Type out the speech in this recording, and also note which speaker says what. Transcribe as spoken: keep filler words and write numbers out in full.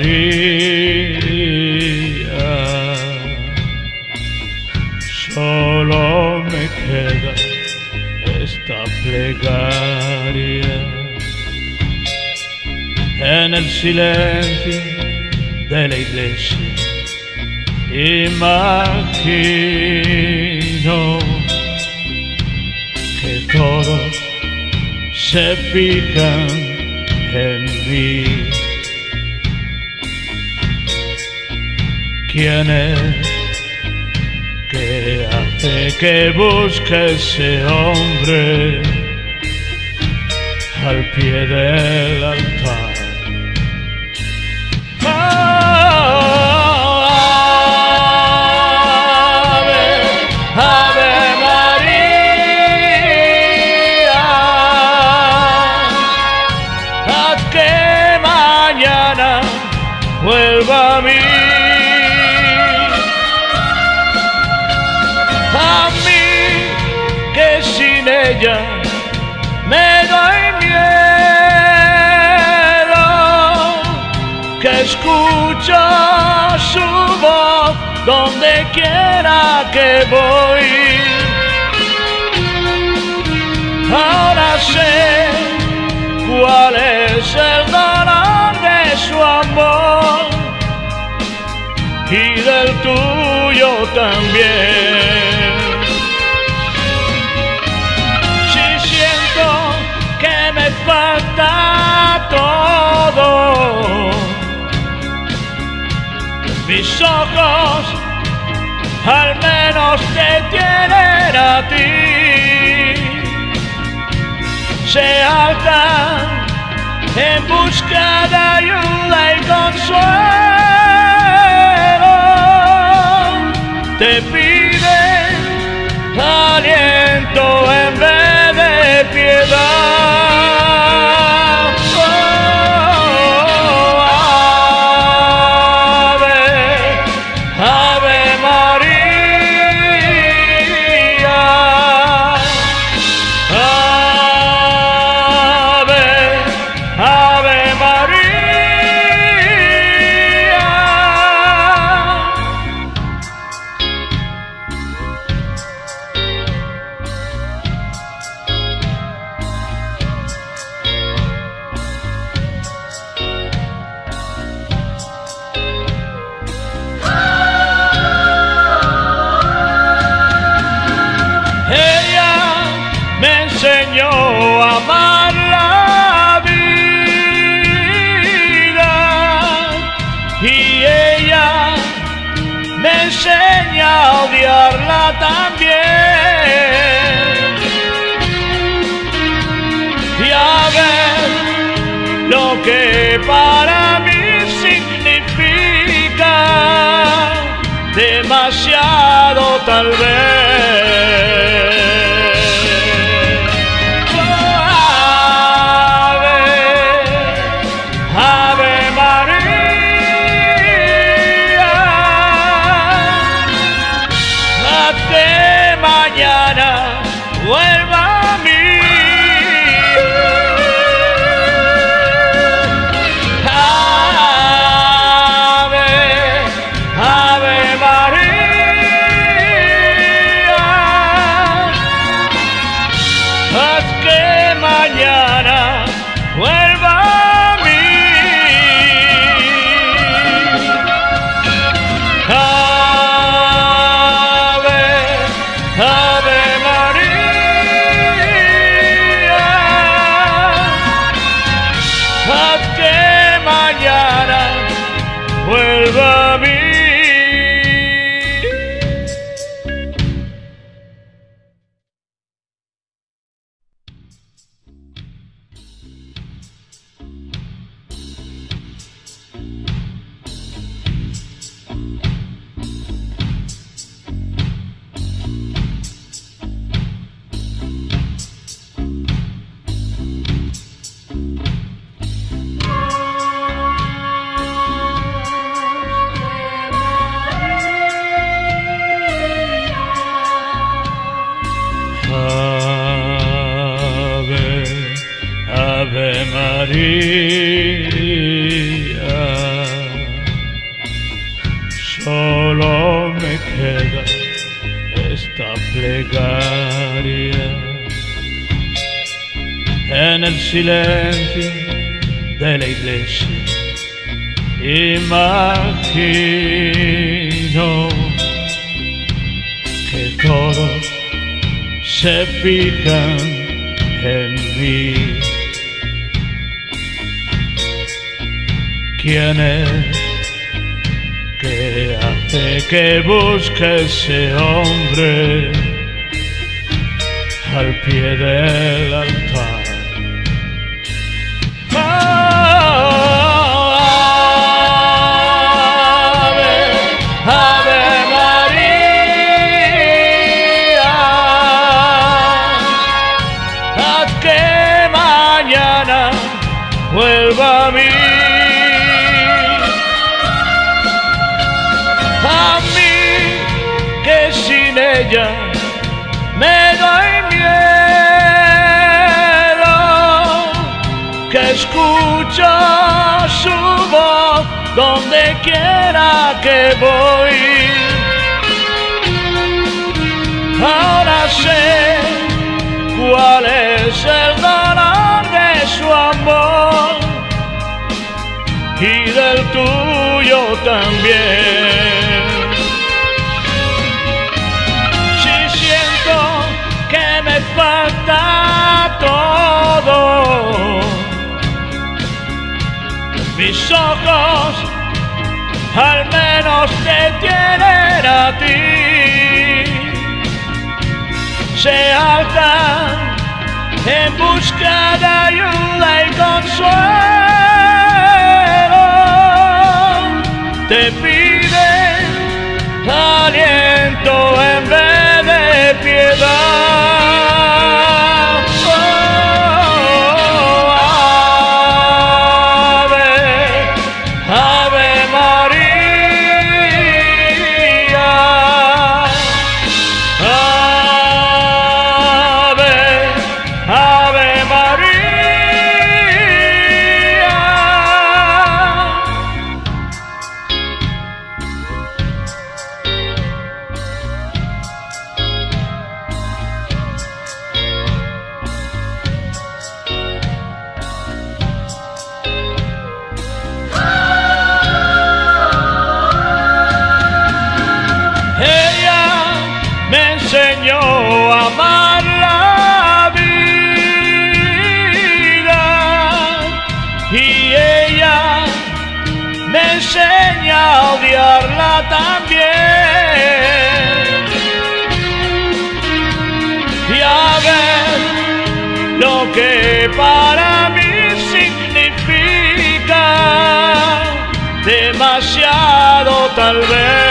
Speaker 1: María, solo me queda esta plegaria en el silencio de la iglesia. Imagino que todos se fijan en mí. ¿Quién es que hace que busque ese hombre al pie del altar? Vuelva a mí, a mí que sin ella me doy miedo, que escucho su voz donde quiera que voy. Ahora sé cuál es el dolor de su amor y del tuyo también. Si siento que me falta todo, mis ojos al menos te tienen a ti. Se alzan en busca de ayuda y consuelo, te piden aliento en vez de piedad. Oh, ave, ave María, ave, ave María. Ella me enseñó a amar la vida y ella me enseña a odiarla también, y a ver lo que para mí significa demasiado tal vez. Mañana vuelva a mí, ave, ave María, haz que mañana vuelva a mí. Ave María, haz que mañana vuelva a mí. Ave María, plegaria en el silencio de la iglesia. Imagino que todos se fijan en mí. ¿Quién es que hace que busque ese hombre al pie del altar? Vuelva a mí, a mí que sin ella me doy miedo, que escucho su voz donde quiera que voy. Ahora sé cuál es el dolor de su amor y del tuyo también. Si siento que me falta todo, mis ojos al menos te tienen a ti. Se alzan en busca de ayuda y consuelo, te piden aliento en vez de piedad. Oh, ave, ave María, ave, ave María. Ella me enseñó a amar la vida y ella me enseña a odiarla también, y a ver lo que para mí significa demasiado tal vez.